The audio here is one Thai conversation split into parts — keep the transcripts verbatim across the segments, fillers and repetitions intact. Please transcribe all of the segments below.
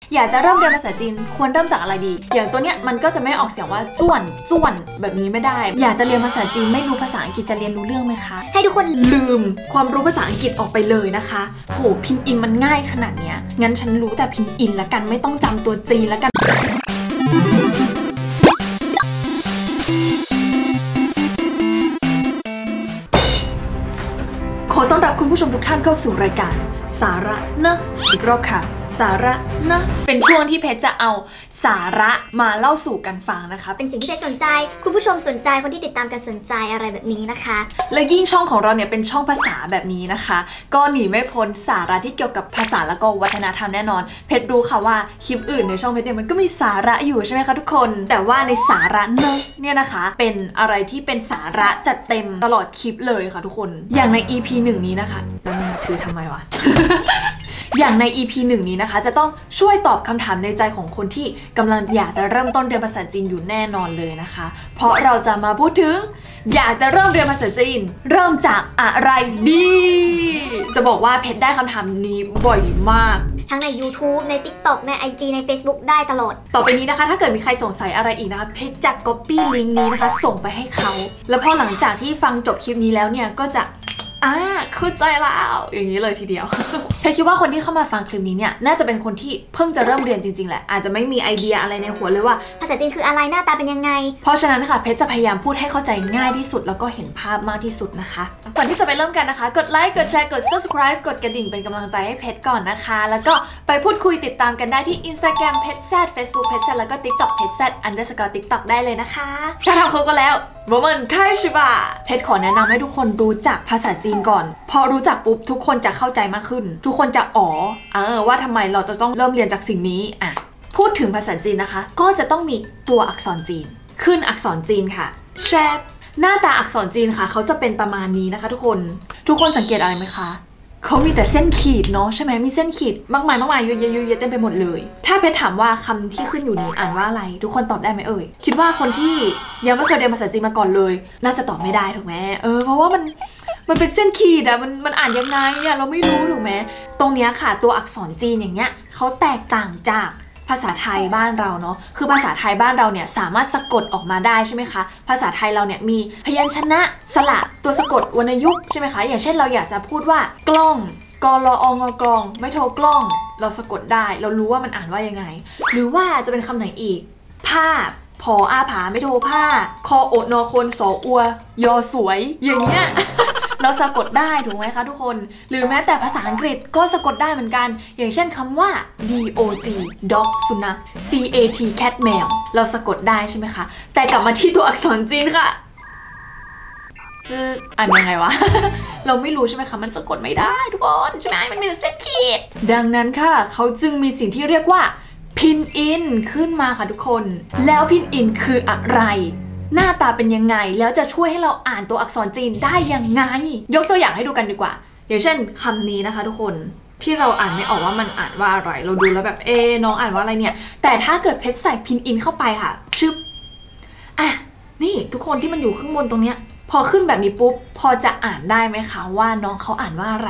อยากจะเริ่มเรียนภาษาจีนควรเริ่มจากอะไรดีอย่างตัวเนี้ยมันก็จะไม่ออกเสียงว่าจ้วนจ้วนแบบนี้ไม่ได้อยากจะเรียนภาษาจีนไม่รู้ภาษาอังกฤษจะเรียนรู้เรื่องไหมคะให้ทุกคนลืมความรู้ภาษาอังกฤษออกไปเลยนะคะโหพินอินมันง่ายขนาดเนี้ยงั้นฉันรู้แต่พินอินละกันไม่ต้องจำตัวจีนละกันขอต้อนรับคุณผู้ชมทุกท่านเข้าสู่รายการสาระนะอีกรอบค่ะสาระนะเป็นช่วงที่เพชรจะเอาสาระมาเล่าสู่กันฟังนะคะเป็นสิ่งที่เพชรสนใจคุณผู้ชมสนใจคนที่ติดตามกันสนใจอะไรแบบนี้นะคะและยิ่งช่องของเราเนี่ยเป็นช่องภาษาแบบนี้นะคะก็หนีไม่พ้นสาระที่เกี่ยวกับภาษาและก็วัฒนธรรมแน่นอนเพชรรู้ค่ะว่าคลิปอื่นในช่องเพชรเนี่ยมันก็มีสาระอยู่ใช่ไหมคะทุกคนแต่ว่าในสาระเนอะเนี่ยนะคะเป็นอะไรที่เป็นสาระจัดเต็มตลอดคลิปเลยค่ะทุกคนอย่างใน อี พี หนึ่งนี้นะคะแล้วมันถือทำไมวะ อย่างใน อี พี หนึ่งนี้นะคะจะต้องช่วยตอบคำถามในใจของคนที่กำลังอยากจะเริ่มต้นเรียนภาษาจีนอยู่แน่นอนเลยนะคะเพราะเราจะมาพูดถึงอยากจะเริ่มเรียนภาษาจีนเริ่มจากอะไรดีจะบอกว่าเพชรได้คำถามนี้บ่อยมากทั้งใน ยูทูบ ใน ติ๊กต็อก ใน ไอ จี ใน เฟซบุ๊ก ได้ตลอดต่อไปนี้นะคะถ้าเกิดมีใครสงสัยอะไรอีกนะคะเพชรจะ ก๊อปปี้ ลิงก์นี้นะคะส่งไปให้เขาแล้วพอหลังจากที่ฟังจบคลิปนี้แล้วเนี่ยก็จะอ่าเข้าใจแล้วอย่างนี้เลยทีเดียว เพชรคิดว่าคนที่เข้ามาฟังคลิปนี้เนี่ยน่าจะเป็นคนที่เพิ่งจะเริ่มเรียนจริงๆแหละอาจจะไม่มีไอเดียอะไรในหัวเลยว่าภาษาจีนคืออะไรหน้าตาเป็นยังไงเพราะฉะนั้นค่ะเพชรจะพยายามพูดให้เข้าใจง่ายที่สุดแล้วก็เห็นภาพมากที่สุดนะคะก่อนที่จะไปเริ่มกันนะคะกดไลค์กดแชร์กด ซับสไครบ์ กดกระดิ่งเป็นกำลังใจให้เพชรก่อนนะคะแล้วก็ไปพูดคุยติดตามกันได้ที่ อินสตาแกรม เพชรแซด เฟซบุ๊ก เพชรแซดแล้วก็ ติ๊กต็อก เพชรแซด อันเดอร์สกอร์ ติ๊กต็อก ได้เลยนะคะถ้าทำครบกันแล้วโมเมนต์ค่ายชิบะเพชรขอแนะนำให้ทุกคนรู้จักภาษาจีนก่อนพอรู้จักปุ๊บทุกคนจะเข้าใจมากขึ้นทุกคนจะอ๋อเออว่าทำไมเราจะต้องเริ่มเรียนจากสิ่งนี้อ่ะพูดถึงภาษาจีนนะคะก็จะต้องมีตัวอักษรจีนขึ้นอักษรจีนค่ะแชปหน้าตาอักษรจีนค่ะเขาจะเป็นประมาณนี้นะคะทุกคนทุกคนสังเกตอะไรไหมคะเขามีแต่เส้นขีดเนาะใช่ไหมมีเส้นขีดมากมายมากมายเยอะๆเยอะๆเต็มไปหมดเลยถ้าเพชรถามว่าคำที่ขึ้นอยู่นี้อ่านว่าอะไรทุกคนตอบได้ไหมเอ่ยคิดว่าคนที่ยังไม่เคยเรียนภาษาจีนมาก่อนเลยน่าจะตอบไม่ได้ถูกไหมเออเพราะว่ามันมันเป็นเส้นขีดอะมันมันอ่านยังไงเนี่ยเราไม่รู้ถูกไหมตรงเนี้ยค่ะตัวอักษรจีนอย่างเงี้ยเขาแตกต่างจากภาษาไทยบ้านเราเนาะคือภาษาไทยบ้านเราเนี่ยสามารถสะกดออกมาได้ใช่ไหมคะภาษาไทยเราเนี่ยมีพยัญชนะสระตัวสะกดวรรณยุกต์ใช่ไหมคะอย่างเช่นเราอยากจะพูดว่ากล้องกลอองกลองไม่โทรกล้องเราสะกดได้เรารู้ว่ามันอ่านว่ายังไงหรือว่าจะเป็นคำไหนอีกภาพพออาผาไม่โทรผ้าคอโอนอคนสออัวยอสวยอย่างเงี้ย เราสะกดได้ถูกไหมคะทุกคนหรือแม้แต่ภาษาอังกฤษก็สะกดได้เหมือนกันอย่างเช่นคำว่า dog dog สุนัข cat cat แมวเราสะกดได้ใช่ไหมคะแต่กลับมาที่ตัวอักษรจีนค่ะจืออ่านยังไงวะ เราไม่รู้ใช่ไหมคะมันสะกดไม่ได้ทุกคนใช่ไหมมันมีแต่เส้นขีดดังนั้นค่ะเขาจึงมีสิ่งที่เรียกว่าพินอินขึ้นมาค่ะทุกคนแล้วพินอินคืออะไรหน้าตาเป็นยังไงแล้วจะช่วยให้เราอ่านตัวอักษรจีนได้ยังไงยกตัวอย่างให้ดูกันดีกว่าอย่างเช่นคำนี้นะคะทุกคนที่เราอ่านไม่ออกว่ามันอ่านว่าอะไรเราดูแล้วแบบเอ๊น้องอ่านว่าอะไรเนี่ยแต่ถ้าเกิดเพชรใส่พินอินเข้าไปค่ะชึบอ่ะนี่ทุกคนที่มันอยู่ข้างบนตรงเนี้ยพอขึ้นแบบนี้ปุ๊บพอจะอ่านได้ไหมคะว่าน้องเขาอ่านว่าอะไร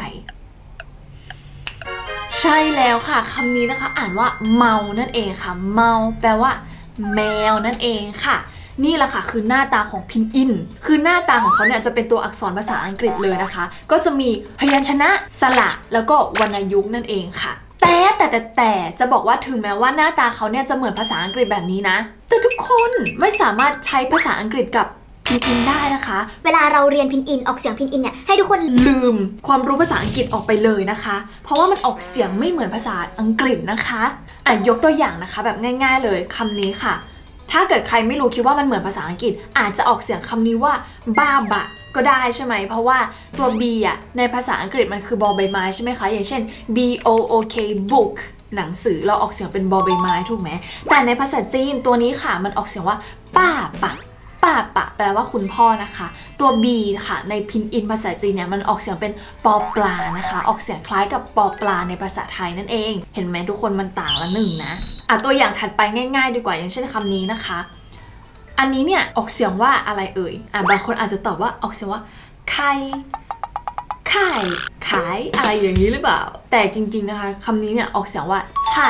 ใช่แล้วค่ะคำนี้นะคะอ่านว่าเมานั่นเองค่ะเมาแปลว่าแมวนั่นเองค่ะนี่แหละค่ะคือหน้าตาของพินอินคือหน้าตาของเขาเนี่ยจะเป็นตัวอักษรภาษาอังกฤษเลยนะคะก็จะมีพยัญชนะสระแล้วก็วรรณยุกต์นั่นเองค่ะแต่แต่แต่แต่จะบอกว่าถึงแม้ว่าหน้าตาเขาเนี่ยจะเหมือนภาษาอังกฤษแบบนี้นะแต่ทุกคนไม่สามารถใช้ภาษาอังกฤษกับพินอินได้นะคะเวลาเราเรียนพินอินออกเสียงพินอินเนี่ยให้ทุกคนลืมความรู้ภาษาอังกฤษออกไปเลยนะคะเพราะว่ามันออกเสียงไม่เหมือนภาษาอังกฤษนะคะอ่ะยกตัวอย่างนะคะแบบง่ายๆเลยคำนี้ค่ะถ้าเกิดใครไม่รู้คิดว่ามันเหมือนภาษาอังกฤษอาจจะออกเสียงคำนี้ว่าบ้าบะก็ได้ใช่ไหมเพราะว่าตัว b อ่ะในภาษาอังกฤษมันคือบอใบไม้ใช่ไหมคะอย่างเช่น b o o k book หนังสือเราออกเสียงเป็นบอใบไม้ถูกไหมแต่ในภาษาจีนตัวนี้ค่ะมันออกเสียงว่าป้าปะป้าปะแปลว่าคุณพ่อนะคะตัว b ค่ะในพินอินภาษาจีนเนี่ยมันออกเสียงเป็นปอปลานะคะออกเสียงคล้ายกับปอปลาในภาษาไทยนั่นเองเห็นไหมทุกคนมันต่างละหนึ่งนะอ่ะตัวอย่างถัดไปง่ายๆดีกว่าอย่างเช่นคำนี้นะคะอันนี้เนี่ยออกเสียงว่าอะไรเอ่ยอ่ะบางคนอาจจะตอบว่าออกเสียงว่าไข่ไข่ขายอะไรอย่างนี้หรือเปล่าแต่จริงๆนะคะคำนี้เนี่ยออกเสียงว่าใช่ใ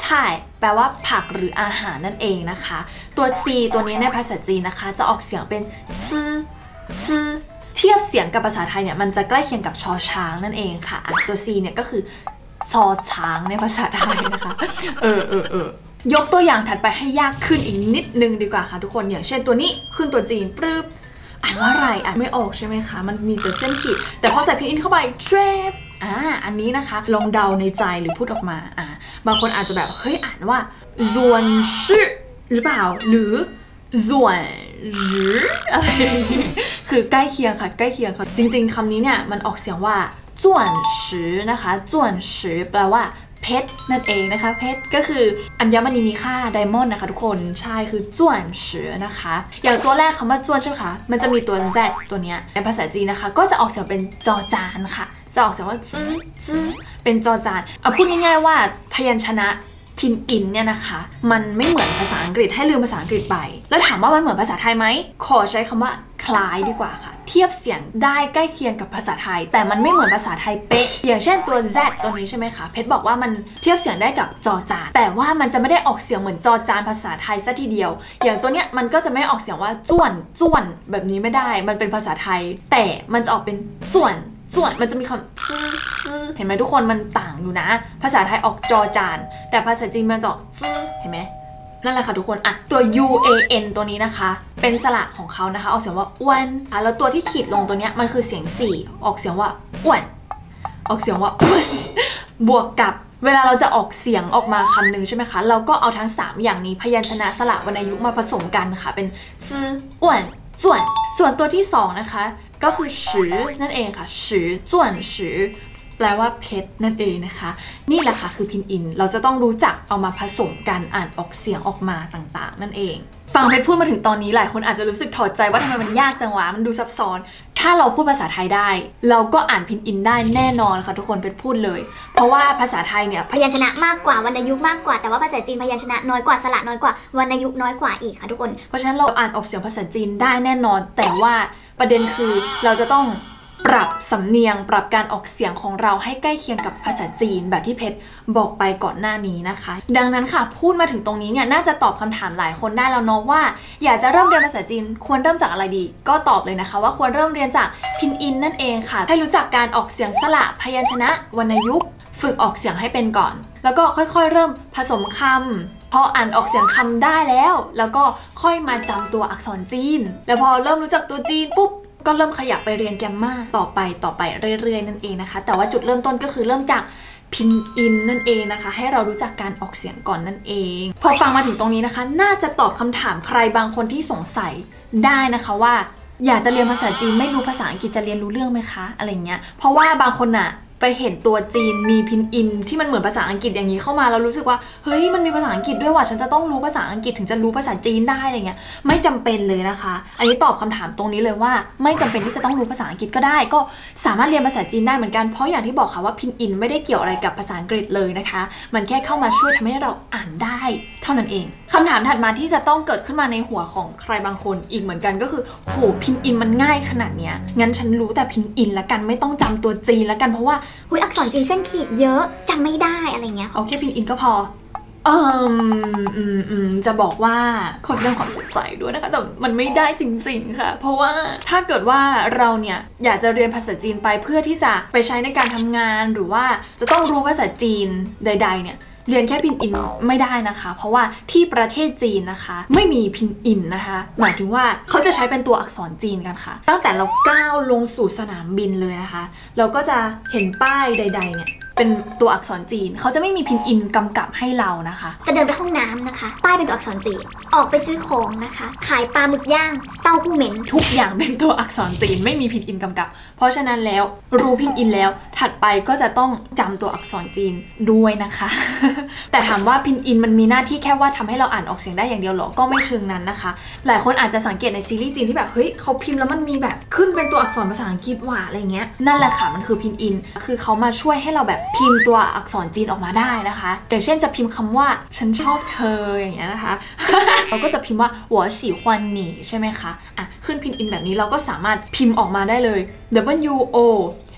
ใช่แปลว่าผักหรืออาหารนั่นเองนะคะตัว c ตัวนี้ในภาษาจีนนะคะจะออกเสียงเป็นซื่อซื่อเทียบเสียงกับภาษาไทยเนี่ยมันจะใกล้เคียงกับชอช้างนั่นเองค่ะตัว c เนี่ยก็คือชอช้างในภาษาไทยนะคะเออเออเออยกตัวอย่างถัดไปให้ยากขึ้นอีกนิดนึงดีกว่าค่ะทุกคนอย่างเช่นตัวนี้ขึ้นตัวจีนปรึบอ่านว่าอะไรอ่านไม่ออกใช่ไหมคะมันมีแต่เส้นขีดแต่พอใส่พินอินเข้าไปเทรปอ่าอันนี้นะคะลองเดาในใจหรือพูดออกมาอ่าบางคนอาจจะแบบเฮ้ยอ่านว่าซวนชื่อหรือเปล่าหรือส่วนหรืออะไรคือใกล้เคียงค่ะใกล้เคียงค่ะจริงๆคำนี้เนี่ยมันออกเสียงว่าส่วนชือนะคะส่วนชือแปลว่าเพชรนั่นเองนะคะเพชรก็คืออัญมณีมีค่าไดมอนด์นะคะทุกคนใช่คือจ้วนเสือนะคะอย่างตัวแรกคำว่าจ้วนใช่ไหมคะมันจะมีตัว z ตัวเนี้ยในภาษาจีนนะคะก็จะออกเสียงเป็นจอจานค่ะจะออกเสียงว่าจื้อจื้อเป็นจอจานเอาพูดง่ายๆว่าพยัญชนะพินอินเนี่ยนะคะมันไม่เหมือนภาษาอังกฤษให้ลืมภาษาอังกฤษไปแล้วถามว่ามันเหมือนภาษาไทยไหมขอใช้คำว่าคล้ายดีกว่าค่ะเทียบเสียงได้ใกล้เคียงกับภาษาไทยแต่มันไม่เหมือนภาษาไทยเป๊ะอย่างเช่นตัว z ตัวนี้ใช่ไหมคะเพชรบอกว่ามันเทียบเสียงได้กับจอจานแต่ว่ามันจะไม่ได้ออกเสียงเหมือนจอจานภาษาไทยซะทีเดียวอย่างตัวเนี้ยมันก็จะไม่ออกเสียงว่าจ้วนจ้วนแบบนี้ไม่ได้มันเป็นภาษาไทยแต่มันจะออกเป็นส่วนส่วนมันจะมีคำซื่อซื่อเห็นไหมทุกคนมันต่างอยู่นะภาษาไทยออกจอจานแต่ภาษาจีนมันจะออกซื่อเห็นไหมนั่นแหละค่ะทุกคนอะตัว u a n ตัวนี้นะคะเป็นสระของเขานะคะออกเสียงว่าอ้วนอ่ะแล้วตัวที่ขีดลงตัวเนี้ยมันคือเสียงสี่ออกเสียงว่าอ้วนออกเสียงว่าอ้วนบวกกับเวลาเราจะออกเสียงออกมาคำหนึ่งใช่ไหมคะเราก็เอาทั้งสามอย่างนี้พยัญชนะสระวรรณยุกต์มาผสมกันค่ะเป็นซื่ออ้วนส่วนส่วนตัวที่สองนะคะก็คือชือนั่นเองค่ะชือส่วนชือแปลว่าเพชรนั่นเองนะคะนี่แหละค่ะคือพินอินเราจะต้องรู้จักเอามาผสมกันอ่านออกเสียงออกมาต่างๆนั่นเองฟังเพชรพูดมาถึงตอนนี้หลายคนอาจจะรู้สึกถอดใจว่าทำไมมันยากจังวะมันดูซับซ้อนถ้าเราพูดภาษาไทยได้เราก็อ่านพินอินได้แน่นอนค่ะทุกคนเพชรพูดเลยเพราะว่าภาษาไทยเนี่ยพยัญชนะมากกว่าวรรณยุกต์มากกว่าแต่ว่าภาษาจีนพยัญชนะน้อยกว่าสระน้อยกว่าวรรณยุกต์น้อยกว่าอีกค่ะทุกคนเพราะฉะนั้นเราอ่านออกเสียงภาษาจีนได้แน่นอนแต่ว่าประเด็นคือเราจะต้องปรับสำเนียงปรับการออกเสียงของเราให้ใกล้เคียงกับภาษาจีนแบบที่เพชรบอกไปก่อนหน้านี้นะคะดังนั้นค่ะพูดมาถึงตรงนี้เนี่ยน่าจะตอบคำถามหลายคนได้แล้วเนาะว่าอยากจะเริ่มเรียนภาษาจีนควรเริ่มจากอะไรดีก็ตอบเลยนะคะว่าควรเริ่มเรียนจากพินอินนั่นเองค่ะให้รู้จักการออกเสียงสระพยัญชนะวรรณยุกต์ฝึกออกเสียงให้เป็นก่อนแล้วก็ค่อยๆเริ่มผสมคำพออ่านออกเสียงคำได้แล้วแล้วก็ค่อยมาจำตัวอักษรจีนแล้วพอเริ่มรู้จักตัวจีนปุ๊บก็เริ่มขยับไปเรียนแกมมาต่อไปต่อไปเรื่อยๆนั่นเองนะคะแต่ว่าจุดเริ่มต้นก็คือเริ่มจากพินอินนั่นเองนะคะให้เรารู้จักการออกเสียงก่อนนั่นเองพอฟังมาถึงตรงนี้นะคะน่าจะตอบคำถามใครบางคนที่สงสัยได้นะคะว่าอยากจะเรียนภาษาจีนไม่รู้ภาษาอังกฤษจะเรียนรู้เรื่องไหมคะอะไรเงี้ยเพราะว่าบางคนอะไปเห็นตัวจีนมีพินอินที่มันเหมือนภาษาอังกฤษอย่างนี้เข้ามาแล้วรู้สึกว่าเฮ้ยมันมีภาษาอังกฤษด้วยว่ะฉันจะต้องรู้ภาษาอังกฤษถึงจะรู้ภาษาจีนได้อะไรเงี้ยไม่จำเป็นเลยนะคะอันนี้ตอบคำถามตรงนี้เลยว่าไม่จำเป็นที่จะต้องรู้ภาษาอังกฤษก็ได้ก็สามารถเรียนภาษาจีนได้เหมือนกันเพราะอย่างที่บอกค่ะว่าพินอินไม่ได้เกี่ยวอะไรกับภาษาอังกฤษเลยนะคะมันแค่เข้ามาช่วยทำให้เราอ่านได้เท่านั้นเองคำถามถัดมาที่จะต้องเกิดขึ้นมาในหัวของใครบางคนอีกเหมือนกันก็คือโหพินอินมันง่ายขนาดเนี้ยงั้นฉันรู้แต่พินอินละกันไม่ต้องจำตัวจีนละกันเพราะว่าอุ๊ยอักษรจีนเส้นขีดเยอะจำไม่ได้อะไรเงี้ยเอาแค่พินอินก็พอเอ่มอืมอืมจะบอกว่าขอแสดงความเสียใจด้วยนะคะแต่มันไม่ได้จริงๆค่ะเพราะว่าถ้าเกิดว่าเราเนี่ยอยากจะเรียนภาษาจีนไปเพื่อที่จะไปใช้ในการทำงานหรือว่าจะต้องรู้ภาษาจีนใดๆเนี่ยเรียนแค่พินอินไม่ได้นะคะเพราะว่าที่ประเทศจีนนะคะไม่มีพินอินนะคะหมายถึงว่าเขาจะใช้เป็นตัวอักษรจีนกันค่ะตั้งแต่เราก้าวลงสู่สนามบินเลยนะคะเราก็จะเห็นป้ายใดๆเนี่ยเป็นตัวอักษรจีนเขาจะไม่มีพินอินกำกับให้เรานะคะจะเดินไปห้องน้ำนะคะป้ายเป็นตัวอักษรจีนออกไปซื้อของนะคะขายปลาหมึกย่างเต้าหู้เหม็นทุกอย่างเป็นตัวอักษรจีนไม่มีพินอินกำกับเพราะฉะนั้นแล้วรู้พินอินแล้วถัดไปก็จะต้องจำตัวอักษรจีนด้วยนะคะ แต่ถามว่าพินอินมันมีหน้าที่แค่ว่าทำให้เราอ่านออกเสียงได้อย่างเดียวหรอก็ไม่เชิงนั้นนะคะหลายคนอาจจะสังเกตในซีรีส์จีนที่แบบเฮ้ยเขาพิมพ์แล้วมันมีแบบขึ้นเป็นตัวอักษรภาษาอังกฤษว่าอะไรเงี้ยนั่นแหละค่ะมันคือพินอินคือเขามาช่วยให้เราแบบพิมพ์ตัวอักษรจีนออกมาได้นะคะอย่างเช่นจะพิมพ์คำว่าฉันชอบเธออย่างเงี้ยนะคะ เราก็จะพิมพ์ว่าหัวฉี่ควันหนีใช่ไหมคะอ่ะขึ้นพินอินแบบนี้เราก็สามารถพิมพ์ออกมาได้เลย W O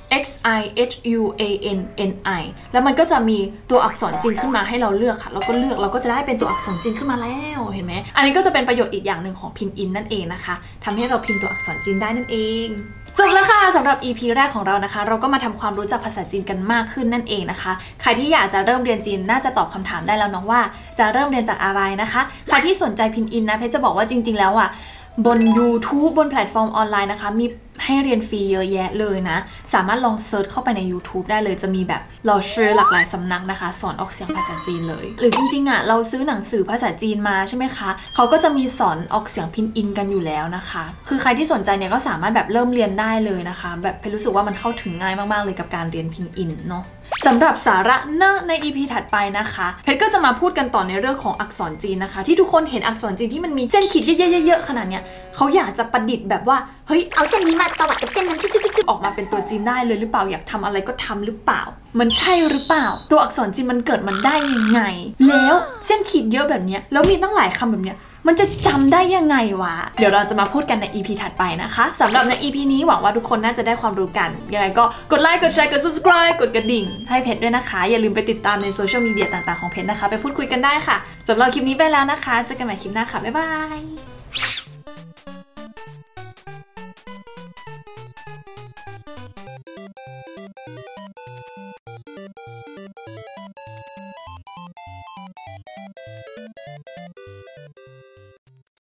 X I H U A N N I แล้วมันก็จะมีตัวอักษรจีนขึ้นมาให้เราเลือกค่ะแล้วก็เลือกเราก็จะได้เป็นตัวอักษรจีนขึ้นมาแล้วเห็นไหมอันนี้ก็จะเป็นประโยชน์อีกอย่างหนึ่งของพินอินนั่นเองนะคะทำให้เราพิมพ์ตัวอักษรจีนได้นั่นเองจบแล้วค่ะสำหรับ อี พี แรกของเรานะคะเราก็มาทำความรู้จักภาษาจีนกันมากขึ้นนั่นเองนะคะใครที่อยากจะเริ่มเรียนจีนน่าจะตอบคำถามได้แล้วน้องว่าจะเริ่มเรียนจากอะไรนะคะใครที่สนใจพินอินนะเพชรจะบอกว่าจริงๆแล้วอ่ะบน YouTube บนแพลตฟอร์มออนไลน์นะคะมีให้เรียนฟรีเยอะแยะเลยนะสามารถลองเซิร์ชเข้าไปใน YouTube ได้เลยจะมีแบบเราชื่อหลากหลายสำนักนะคะสอนออกเสียงภาษาจีนเลยหรือจริงๆอ่ะเราซื้อหนังสือภาษาจีนมาใช่ไหมคะเขาก็จะมีสอนออกเสียงพินอินกันอยู่แล้วนะคะคือใครที่สนใจเนี่ยก็สามารถแบบเริ่มเรียนได้เลยนะคะแบบเพชรรู้สึกว่ามันเข้าถึงง่ายมากๆเลยกับการเรียนพินอินเนาะสำหรับสาระเนอะใน อี พี ถัดไปนะคะเพชรก็จะมาพูดกันต่อในเรื่องของอักษรจีนนะคะที่ทุกคนเห็นอักษรจีนที่มันมีเส้นขีดเยอะๆๆขนาดเนี้ยเขาอยากจะประดิษฐ์แบบว่าเฮ้ยเอาเส้นนี้มาตวัดกับเส้นนั้นจุ๊บๆออกมาเป็นตัวจีนได้เลยหรือเปล่าอยากทำอะไรก็ทำหรือเปล่ามันใช่หรือเปล่าตัวอักษรจีนมันเกิดมันได้ยังไงแล้วเส้นขีดเยอะแบบเนี้ยแล้วมีตั้งหลายคำแบบเนี้ยมันจะจำได้ยังไงวะเดี๋ยวเราจะมาพูดกันใน อี พี ถัดไปนะคะสำหรับใน อี พี นี้หวังว่าทุกคนน่าจะได้ความรู้กันยังไงก็กดไลค์กดแชร์กด subscribe กดกระดิ่งให้เพชรด้วยนะคะอย่าลืมไปติดตามในโซเชียลมีเดียต่างๆของเพชรนะคะไปพูดคุยกันได้ค่ะสำหรับคลิปนี้ไปแล้วนะคะเจอกันใหม่คลิปหน้าค่ะบ๊ายบาย